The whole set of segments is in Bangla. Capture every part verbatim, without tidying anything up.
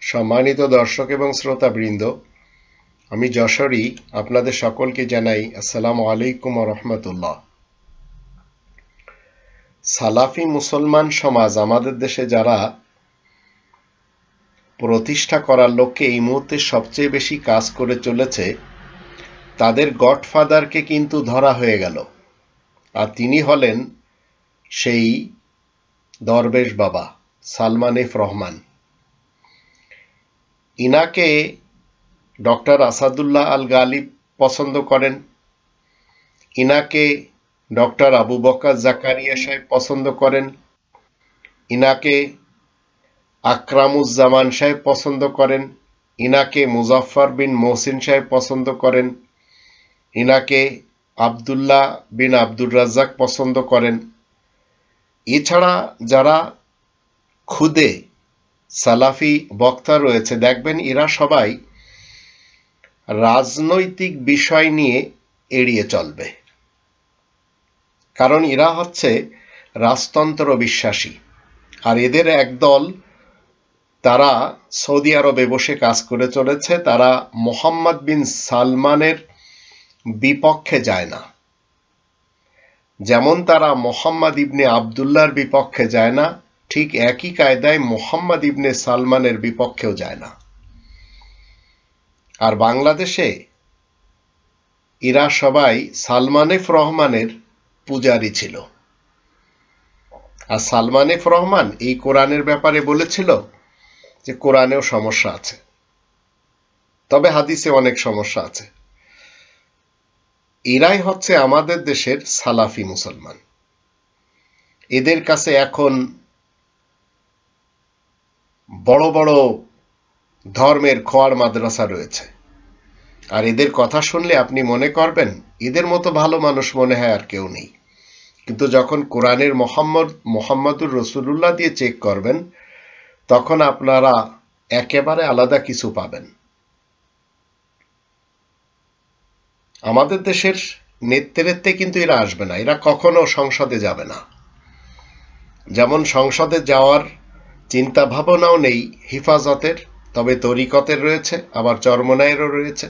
সম্মানিত দর্শক এবং শ্রোতাবৃন্দ, আমি যশোরী আপনাদের সকলকে জানাই আসসালামু আলাইকুম ওয়া রাহমাতুল্লাহ। সালাফি মুসলমান সমাজ আমাদের দেশে যারা প্রতিষ্ঠা করার লক্ষ্যে এই মুহূর্তে সবচেয়ে বেশি কাজ করে চলেছে, তাদের গডফাদারকে কিন্তু ধরা হয়ে গেল। আর তিনি হলেন সেই দরবেশ বাবা সালমান এফ রহমান। ইনাকে ডক্টর আসাদুল্লাহ আল গালিব পছন্দ করেন, ইনাকে ডক্টর আবু বকর জাকারিয়া সাহেব পছন্দ করেন, ইনাকে আকরামুজ্জামান সাহেব পছন্দ করেন, ইনাকে মুজাফফর বিন মহসিন সাহেব পছন্দ করেন, ইনাকে আবদুল্লাহ বিন আব্দুর রাজ্জাক পছন্দ করেন। এছাড়া যারা খুদে সালাফি বক্তা রয়েছে, দেখবেন এরা সবাই রাজনৈতিক বিষয় নিয়ে এড়িয়ে চলবে, কারণ এরা হচ্ছে রাজতন্ত্র বিশ্বাসী। আর এদের একদল তারা সৌদি আরবে বসে কাজ করে চলেছে, তারা মোহাম্মদ বিন সালমানের বিপক্ষে যায় না। যেমন তারা মোহাম্মদ ইবনে আবদুল্লাহর বিপক্ষে যায় না, ঠিক একই কায়দায় মোহাম্মদ ইবনে সালমানের বিপক্ষেও যায় না। আর বাংলাদেশে এরা সবাই সালমান এফ রহমানের পূজারী ছিল। আর সালমান এফ রহমান এই কোরআনের ব্যাপারে বলেছিল যে কোরআনেও সমস্যা আছে, তবে হাদিসে অনেক সমস্যা আছে। এরাই হচ্ছে আমাদের দেশের সালাফি মুসলমান। এদের কাছে এখন বড় বড় ধর্মের খোয়ার মাদ্রাসা রয়েছে, আর এদের কথা শুনলে আপনি মনে করবেন এদের মতো ভালো মানুষ মনে হয় আর কেউ নেই। কিন্তু যখন কোরআনের মোহাম্মদ মোহাম্মদুর রসুল্লাহ দিয়ে চেক করবেন, তখন আপনারা একেবারে আলাদা কিছু পাবেন। আমাদের দেশের নেতৃত্বে কিন্তু এরা আসবে না, এরা কখনো সংসদে যাবে না। যেমন সংসদে যাওয়ার চিন্তা ভাবনাও নেই হিফাজতের, তবে তরিকতের রয়েছে, আবার চরমনায়েরও রয়েছে।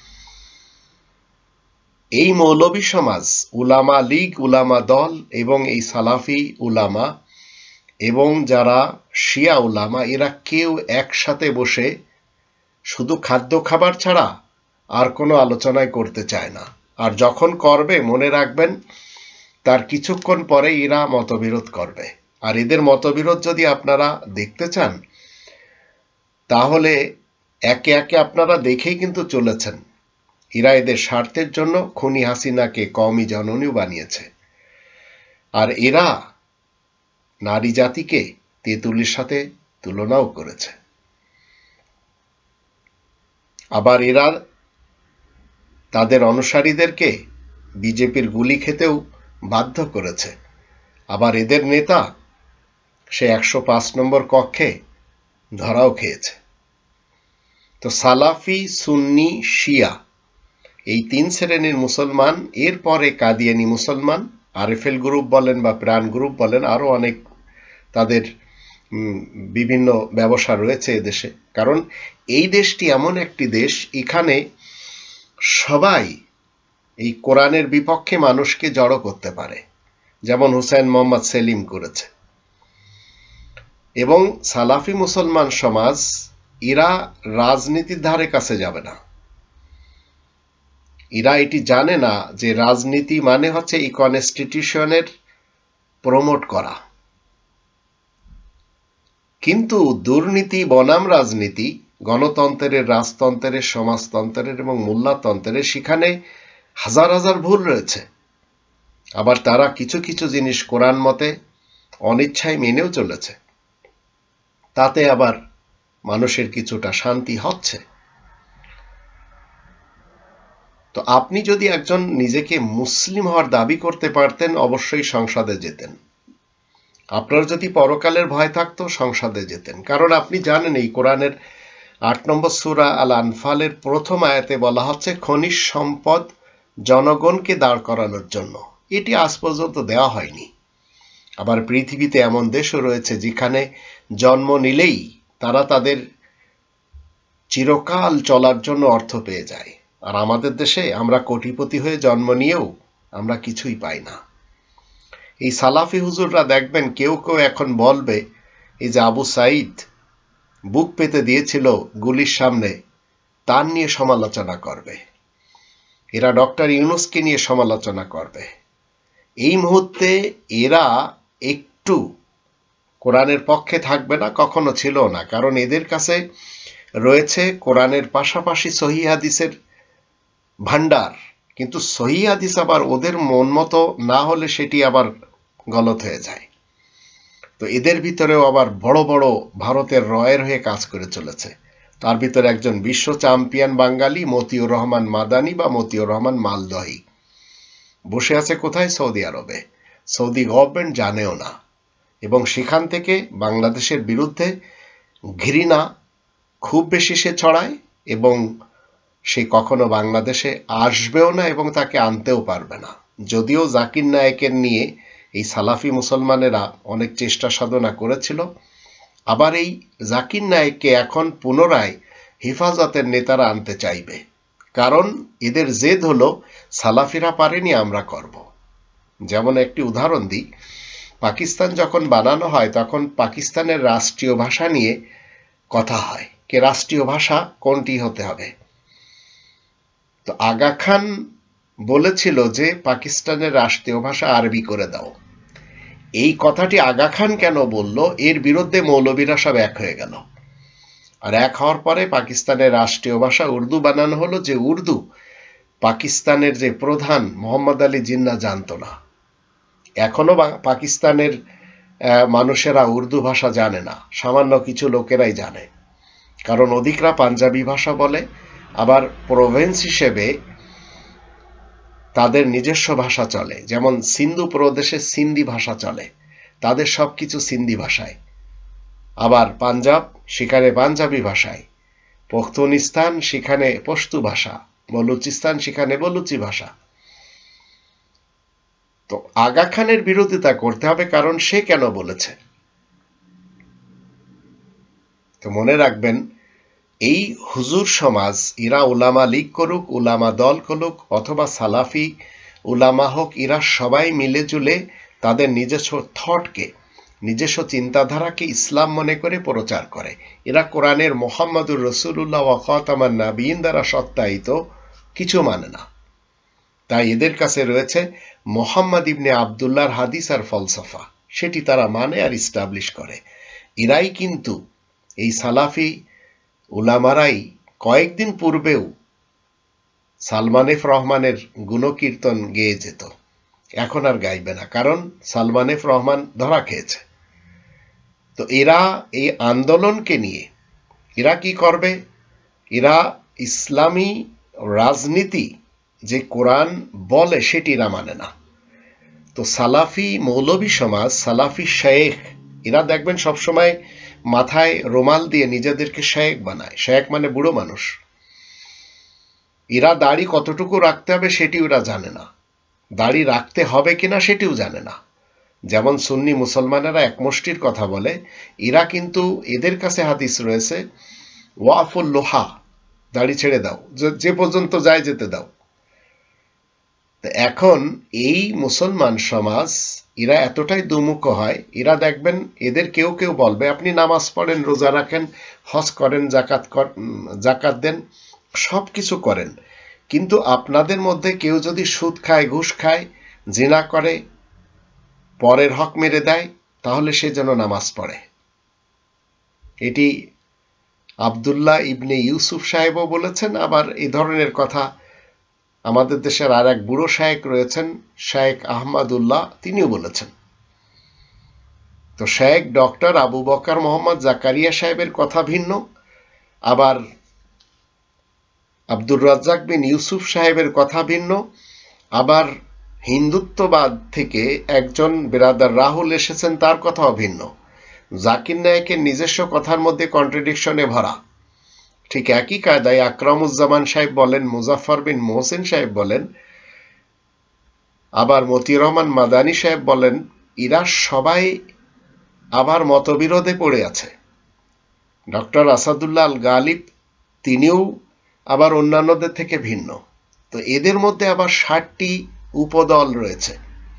এই মৌলবী সমাজ, উলামা লীগ, উলামা দল এবং এই সালাফি উলামা এবং যারা শিয়া উলামা, এরা কেউ একসাথে বসে শুধু খাদ্য খাবার ছাড়া আর কোনো আলোচনায় করতে চায় না। আর যখন করবে, মনে রাখবেন তার কিছুক্ষণ পরে এরা মতবিরোধ করবে। আর এদের মতবিরোধ যদি আপনারা দেখতে চান, তাহলে একে একে আপনারা দেখেই কিন্তু চলেছেন। এরা এদের স্বার্থের জন্য খুনি হাসিনাকে কওমি জননী বানিয়েছে, আর এরা নারী জাতিকে তেঁতুলের সাথে তুলনাও করেছে। আবার এরা তাদের অনুসারীদেরকে বিজেপির গুলি খেতেও বাধ্য করেছে। আবার এদের নেতা সে একশো পাঁচ নম্বর কক্ষে ধরাও খেয়েছে। তো সালাফি, সুন্নি, শিয়া এই তিন শ্রেণীর মুসলমান, এরপরে কাদিয়ানি মুসলমান, আরএফএল গ্রুপ বলেন বা প্রাণ গ্রুপ বলেন, আরো অনেক তাদের বিভিন্ন ব্যবসা রয়েছে এদেশে। কারণ এই দেশটি এমন একটি দেশ, এখানে সবাই এই কোরআনের বিপক্ষে মানুষকে জড়ো করতে পারে, যেমন হুসাইন মোহাম্মদ সেলিম করেছে। এবং সালাফি মুসলমান সমাজ এরা রাজনীতির ধারে কাছে যাবে না। এরা এটি জানে না যে রাজনীতি মানে হচ্ছে এই কনস্টিটিউশনের প্রমোট করা। কিন্তু দুর্নীতি বনাম রাজনীতি, গণতন্ত্রের, রাজতন্ত্রের, সমাজতন্ত্রের এবং মোল্লাতন্ত্রের, সেখানে হাজার হাজার ভুল রয়েছে। আবার তারা কিছু কিছু জিনিস কোরআন মতে অনিচ্ছায় মেনেও চলেছে, তাতে আবার মানুষের কিছুটা শান্তি হচ্ছে। তো আপনি যদি একজন নিজেকে মুসলিম হওয়ার দাবি করতে পারতেন, অবশ্যই সংসদে যেতেন। আপনার যদি পরকালের ভয় থাকতো, সংসদে যেতেন। কারণ আপনি জানেন এই কোরআনের আট নম্বর সূরা আল আনফালের প্রথম আয়াতে বলা হচ্ছে খনিজ সম্পদ জনগণকে দাঁড় করানোর জন্য। এটি আজ পর্যন্ত দেওয়া হয়নি। আবার পৃথিবীতে এমন দেশও রয়েছে যেখানে জন্ম নিলেই তারা তাদের চিরকাল চলার জন্য অর্থ পেয়ে যায়। আর আমাদের দেশে আমরা কোটিপতি হয়ে জন্ম নিয়েও আমরা কিছুই পাই না। এই সালাফি হুজুররা দেখবেন কেউ কেউ এখন বলবে এই যে আবু সাইদ বুক পেতে দিয়েছিল গুলির সামনে, তার নিয়ে সমালোচনা করবে। এরা ডক্টর ইউনূসকে নিয়ে সমালোচনা করবে। এই মুহূর্তে এরা একটু কোরআনের পক্ষে থাকবে না, কখনো ছিল না। কারণ এদের কাছে রয়েছে কোরআনের পাশাপাশি সহিহ হাদিসের ভান্ডার। কিন্তু সহিহ হাদিস আবার ওদের মন মতো না হলে সেটি আবার গলত হয়ে যায়। তো এদের ভিতরেও আবার বড় বড় ভারতের রয়ের হয়ে কাজ করে চলেছে। তার ভিতরে একজন বিশ্ব চ্যাম্পিয়ন বাঙালি মতিউর রহমান মাদানি বা মতিউর রহমান মালদহি বসে আছে কোথায়? সৌদি আরবে। সৌদি গভর্নমেন্ট জানেও না, এবং সেখান থেকে বাংলাদেশের বিরুদ্ধে ঘৃণা খুব বেশি সে ছড়ায়, এবং সে কখনো বাংলাদেশে আসবেও না এবং তাকে আনতেও পারবে না। যদিও জাকির নায়েকের নিয়ে এই সালাফি মুসলমানেরা অনেক চেষ্টা সাধনা করেছিল, আবার এই জাকির নায়েককে এখন পুনরায় হেফাজতের নেতারা আনতে চাইবে। কারণ এদের জেদ হলো সালাফিরা পারেনি, আমরা করব। যেমন একটি উদাহরণ দিই, পাকিস্তান যখন বানানো হয় তখন পাকিস্তানের রাষ্ট্রীয় ভাষা নিয়ে কথা হয়, কে রাষ্ট্রীয় ভাষা কোনটি হতে হবে। তো আগা খান বলেছিল যে পাকিস্তানের রাষ্ট্রীয় ভাষা আরবি করে দাও। এই কথাটি আগা খান কেন বলল? এর বিরুদ্ধে মৌলবীরা সব এক হয়ে গেল। আর এক হওয়ার পরে পাকিস্তানের রাষ্ট্রীয় ভাষা উর্দু বানানো হলো, যে উর্দু পাকিস্তানের যে প্রধান মোহাম্মদ আলী জিন্না জানতো না। এখনো পাকিস্তানের মানুষেরা উর্দু ভাষা জানে না, সামান্য কিছু লোকেরাই জানে। কারণ অধিকরা পাঞ্জাবি ভাষা বলে, আবার প্রভিন্স হিসেবে তাদের নিজস্ব ভাষা চলে। যেমন সিন্ধু প্রদেশে সিন্ধি ভাষা চলে, তাদের সবকিছু সিন্ধি ভাষায়। আবার পাঞ্জাব, সেখানে পাঞ্জাবি ভাষায়। পখতুনিস্তান, সেখানে পশতু ভাষা। বলুচিস্তান, সেখানে বলুচি ভাষা। তো আগা খানের বিরোধিতা করতে হবে, কারণ সে কেন বলেছে। তো মনে রাখবেন, এই হুজুর সমাজ, এরা উলামা লীগ করুক, উলামা দল করুক, অথবা সালাফি উলামা হোক, এরা সবাই মিলে জুলে তাদের নিজস্ব থটকে, নিজস্ব চিন্তাধারাকে ইসলাম মনে করে প্রচার করে। এরা কোরআনের মুহাম্মাদুর রাসূলুল্লাহ ওয়া খাতামান নাবিয়্যিন দ্বারা সত্যায়িত কিছু মানে না। তাই এদের কাছে রয়েছে মুহাম্মদ ইবনে আবদুল্লাহর হাদিস আর ফলসফা, সেটি তারা মানে আর ইস্টাবলিশ করে। এরাই কিন্তু এই সালাফি উলামারাই কয়েকদিন পূর্বেও সালমান এফ রহমানের গুণকীর্তন গেয়ে যেত, এখন আর গাইবে না, কারণ সালমান এফ রহমান ধরা খেয়েছে। তো এরা এই আন্দোলনকে নিয়ে এরা কি করবে? এরা ইসলামী রাজনীতি যে কোরআন বলে সেটি এরা মানে না। তো সালাফি মৌলবী সমাজ, সালাফি শেখ, এরা দেখবেন সবসময় মাথায় রুমাল দিয়ে নিজেদেরকে শেখ বানায়। শেখ মানে বুড়ো মানুষ। এরা দাড়ি কতটুকু রাখতে হবে সেটি ওরা জানে না, দাড়ি রাখতে হবে কিনা সেটিও জানে না। যেমন সুন্নি মুসলমানেরা একমুষ্টির কথা বলে, এরা কিন্তু এদের কাছে হাদিস রয়েছে ওয়াফুল লোহা, দাড়ি ছেড়ে দাও, যে পর্যন্ত যায় যেতে দাও। এখন এই মুসলমান সমাজ এরা এতটাই দুমুখ হয়, এরা দেখবেন এদের কেউ কেউ বলবে আপনি নামাজ পড়েন, রোজা রাখেন, হজ করেন, জাকাত জাকাত দেন, সব কিছু করেন, কিন্তু আপনাদের মধ্যে কেউ যদি সুদ খায়, ঘুষ খায়, জিনা করে, পরের হক মেরে দেয়, তাহলে সে যেন নামাজ পড়ে। এটি আব্দুল্লাহ ইবনে ইউসুফ সাহেবও বলেছেন। আবার এই ধরনের কথা আমাদের দেশের আর এক বুড়ো শায়েখ রয়েছেন, শায়েখ আহমদুল্লাহ, তিনিও বলেছেন। তো শায়েখ ডক্টর আবু বকর মোহাম্মদ জাকারিয়া সাহেবের কথা ভিন্ন, আবার আব্দুর রাজ্জাক বিন ইউসুফ সাহেবের কথা ভিন্ন, আবার হিন্দুত্ববাদ থেকে একজন বিরাদার রাহুল এসেছেন, তার কথাও ভিন্ন। জাকির নায়েকের নিজস্ব কথার মধ্যে কন্ট্রাডিকশনে ভরা। ঠিক একই কায়দায় আকরামুজ্জামান সাহেব বলেন, মুজাফফর বিন মোহসিন সাহেব বলেন, আবার মতিউর রহমান মাদানি সাহেব বলেন, এরা সবাই আবার মতবিরোধে পড়ে আছে। ডক্টর আসাদুল্লাহ আল গালিব তিনিও আবার অন্যান্যদের থেকে ভিন্ন। তো এদের মধ্যে আবার ষাটটি উপদল রয়েছে।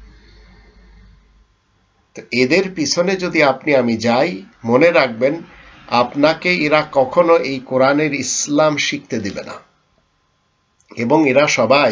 তো এদের পিছনে যদি আপনি আমি যাই, মনে রাখবেন আপনাকে এরা কখনো এই কোরআনের ইসলাম শিখতে দিবে না। এবং এরা সবাই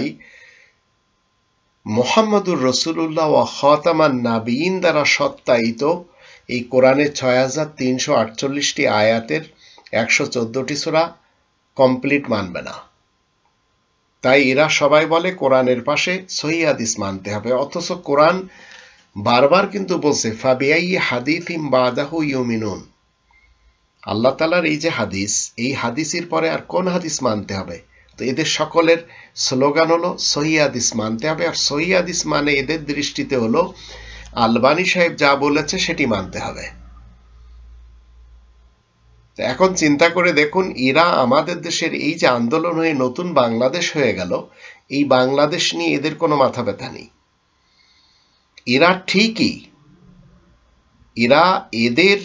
মুহাম্মদুর রাসূলুল্লাহ ওয়া খাতামান নাবিয়িন দ্বারা সত্যায়িত এই কোরআনের ছয় হাজার তিনশো আটচল্লিশটি আয়াতের একশো চোদ্দটি সূরা কমপ্লিট মানবে না। তাই এরা সবাই বলে কোরআনের পাশে সহিহ হাদিস মানতে হবে, অথচ কোরআন বারবার কিন্তু বলছে ফাবিআই হাদিসিম বাদাহু ইউমিনুন। আল্লাহ তাআলার এই যে হাদিস, এই হাদিসের পরে আর কোন হাদিস মানতে হবে? তো এদের সকলের স্লোগান হলো সহিহ হাদিস মানতে হবে। আর সহিহ হাদিস মানে এদের দৃষ্টিতে হলো আলবানী সাহেব যা বলেছে সেটি মানতে হবে। এখন চিন্তা করে দেখুন, এরা আমাদের দেশের এই যে আন্দোলন হয়ে নতুন বাংলাদেশ হয়ে গেল, এই বাংলাদেশ নিয়ে এদের কোনো মাথা ব্যথা নেই। এরা ঠিকই, এরা এদের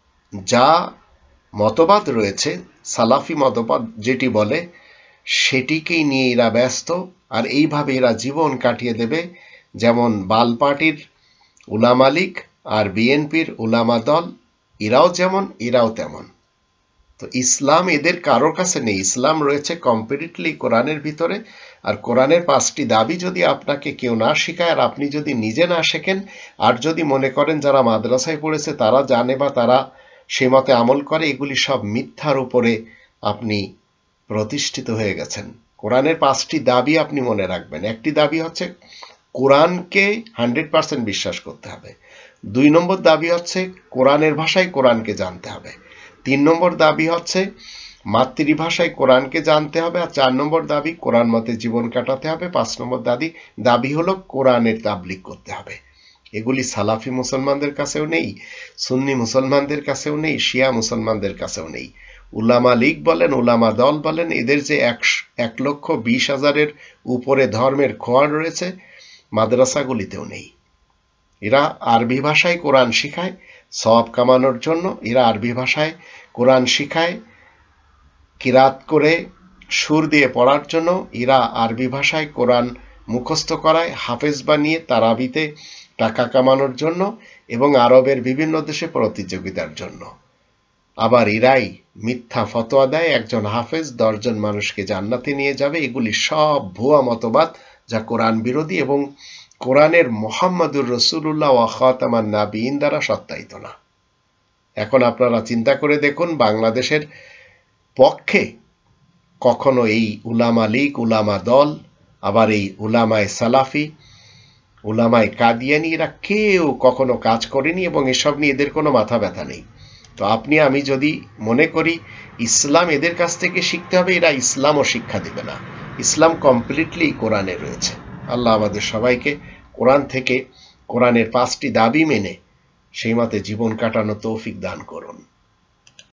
যা মতবাদ রয়েছে, সালাফি মতবাদ যেটি বলে, সেটিকেই নিয়ে এরা ব্যস্ত। আর এইভাবে এরা জীবন কাটিয়ে দেবে, যেমন বাল পার্টির উলামা লীগ আর বিএনপির উলামা দল, এরাও যেমন এরাও তেমন। তো ইসলাম এদের কারোর কাছে নেই। ইসলাম রয়েছে কমপ্লিটলি কোরআনের ভিতরে। আর কোরআনের পাঁচটি দাবি যদি আপনাকে কেউ না শেখায়, আর আপনি যদি নিজে না শেখেন, আর যদি মনে করেন যারা মাদ্রাসায় পড়েছে তারা জানে বা তারা সে মতে আমল করে, এগুলি সব মিথ্যার উপরে আপনি প্রতিষ্ঠিত হয়ে গেছেন। কোরআনের পাঁচটি দাবি আপনি মনে রাখবেন। একটি দাবি হচ্ছে কোরআনকে হান্ড্রেড পার্সেন্ট বিশ্বাস করতে হবে। দুই নম্বর দাবি হচ্ছে কোরআনের ভাষায় কোরআনকে জানতে হবে। তিন নম্বর দাবি হচ্ছে মাতৃভাষায় কোরআনকে জানতে হবে। আর চার নম্বর দাবি কোরআন মতে জীবন কাটাতে হবে। পাঁচ নম্বর দাবি দাবি হলো কোরআনের তাবলীগ করতে হবে। এগুলি সালাফি মুসলমানদের কাছেও নেই, সুন্নি মুসলমানদের কাছেও নেই, শিয়া মুসলমানদের কাছেও নেই। উলামা লীগ বলেন, উলামা দল বলেন, এদের যে এক এক লক্ষ বিশ হাজারের উপরে ধর্মের খোয়ার রয়েছে, মাদ্রাসাগুলিতেও নেই। এরা আরবি ভাষায় কোরআন শিখায় সওয়াব কামানোর জন্য। এরা আরবি ভাষায় কোরআন শিখায় কিরাত করে সুর দিয়ে পড়ার জন্য। এরা আরবি ভাষায় কোরআন মুখস্থ করায় হাফেজ বানিয়ে তারাবিতে টাকা কামানোর জন্য এবং আরবের বিভিন্ন দেশে প্রতিযোগিতার জন্য। আবার এরাই মিথ্যা ফতোয়া দেয় একজন হাফেজ দশজন মানুষকে জান্নাতে নিয়ে যাবে। এগুলি সব ভুয়া মতবাদ, যা কোরআন বিরোধী এবং কোরআনের মুহাম্মদুর রাসূলুল্লাহ ওয়া খাতামান নাবিয়িন দ্বারা সত্যায়িত না। এখন আপনারা চিন্তা করে দেখুন, বাংলাদেশের পক্ষে কখনো এই উলামা লীগ, উলামা দল, আবার এই উলামায়ে সালাফি, উলামায়ে কাদিয়ানী, এরা কেউ কখনো কাজ করেনি এবং এসব নিয়ে এদের কোনো মাথা ব্যথা নেই। তো আপনি আমি যদি মনে করি ইসলাম এদের কাছ থেকে শিখতে হবে, এরা ইসলামও শিক্ষা দেবে না। ইসলাম কমপ্লিটলি কোরআনে রয়েছে। আল্লাহ আমাদের সবাইকে কোরআন থেকে কোরআনের পাঁচটি দাবি মেনে সেই মতে জীবন কাটানো তৌফিক দান করুন।